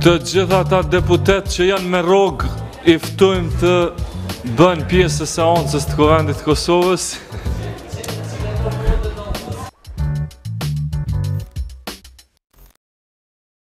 Të gjitha ata deputet që janë me rogë, i ftojmë të bënë pjesë e seancës të Kuvendit të Kosovës.